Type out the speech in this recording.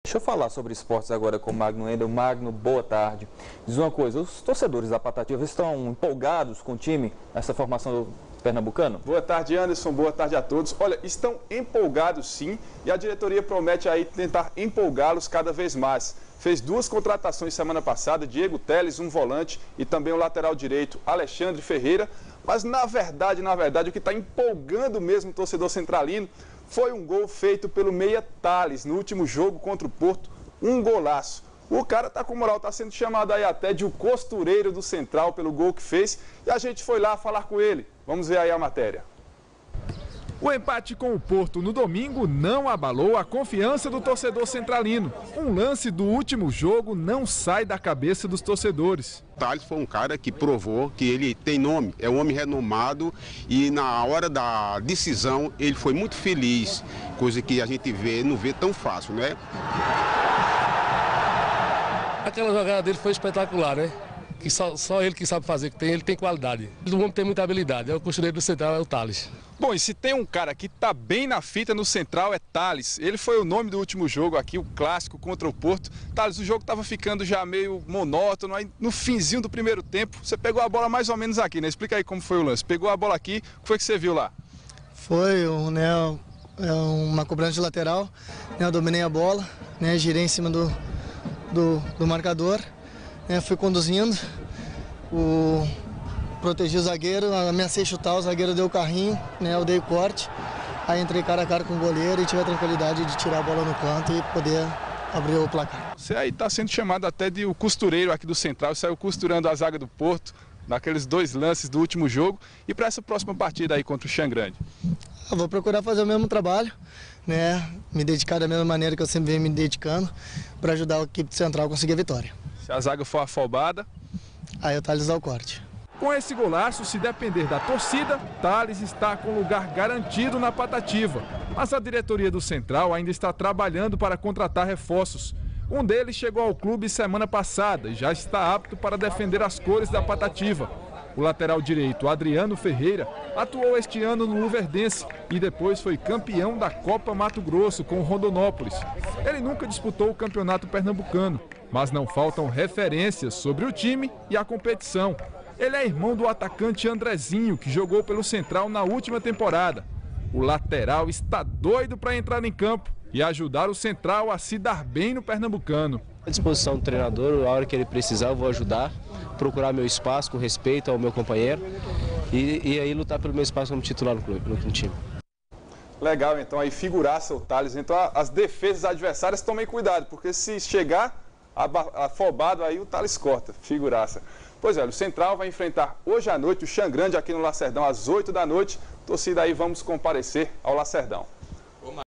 Deixa eu falar sobre esportes agora com o Magno Wendel. Magno, boa tarde. Diz uma coisa, os torcedores da Patativa estão empolgados com o time, essa formação do pernambucano? Boa tarde, Anderson. Boa tarde a todos. Olha, estão empolgados sim, e a diretoria promete aí tentar empolgá-los cada vez mais. Fez 2 contratações semana passada, Diego Teles, um volante, e também o lateral direito, Alexandre Ferreira. Mas na verdade, o que está empolgando mesmo o torcedor centralino foi um gol feito pelo meia Thales no último jogo contra o Porto, um golaço. O cara tá com moral, tá sendo chamado aí até de o costureiro do Central pelo gol que fez, e a gente foi lá falar com ele. Vamos ver aí a matéria. O empate com o Porto no domingo não abalou a confiança do torcedor centralino. Um lance do último jogo não sai da cabeça dos torcedores. Thales foi um cara que provou que ele tem nome, é um homem renomado, e na hora da decisão ele foi muito feliz, coisa que a gente não vê tão fácil, né? Aquela jogada dele foi espetacular, né? Que só ele que sabe fazer, que ele tem qualidade. O homem tem muita habilidade, é o costureiro do Central, é o Thales. Bom, e se tem um cara que tá bem na fita no Central é Thales. Ele foi o nome do último jogo aqui, o clássico contra o Porto. Thales, o jogo tava ficando já meio monótono, aí no finzinho do primeiro tempo, você pegou a bola mais ou menos aqui, né? Explica aí como foi o lance. Pegou a bola aqui, o que foi que você viu lá? Foi, uma cobrança de lateral, né? Eu dominei a bola, né? Girei em cima do marcador, né? Fui conduzindo, protegi o zagueiro, ameacei chutar, o zagueiro deu o carrinho, né? Eu dei o corte, aí entrei cara a cara com o goleiro e tive a tranquilidade de tirar a bola no canto e poder abrir o placar. Você aí está sendo chamado até de o costureiro aqui do Central, saiu costurando a zaga do Porto, naqueles 2 lances do último jogo, e para essa próxima partida aí contra o Xangrande? Eu vou procurar fazer o mesmo trabalho, né? Me dedicar da mesma maneira que eu sempre venho me dedicando para ajudar a equipe do Central a conseguir a vitória. Se a zaga for afobada, aí o Thales dá o corte. Com esse golaço, se depender da torcida, Thales está com lugar garantido na Patativa. Mas a diretoria do Central ainda está trabalhando para contratar reforços. Um deles chegou ao clube semana passada e já está apto para defender as cores da Patativa. O lateral direito, Adriano Ferreira, atuou este ano no Luverdense e depois foi campeão da Copa Mato Grosso com o Rondonópolis. Ele nunca disputou o campeonato pernambucano, mas não faltam referências sobre o time e a competição. Ele é irmão do atacante Andrezinho, que jogou pelo Central na última temporada. O lateral está doido para entrar em campo e ajudar o Central a se dar bem no pernambucano. À disposição do treinador, a hora que ele precisar eu vou ajudar, procurar meu espaço com respeito ao meu companheiro e aí lutar pelo meu espaço como titular no clube, no time. Legal, então aí figuraça o Thales. Então as defesas adversárias tomem cuidado, porque se chegar afobado aí o Thales corta, figuraça. Pois é, o Central vai enfrentar hoje à noite o Xangrande aqui no Lacerdão às 8 da noite. Torcida aí, vamos comparecer ao Lacerdão.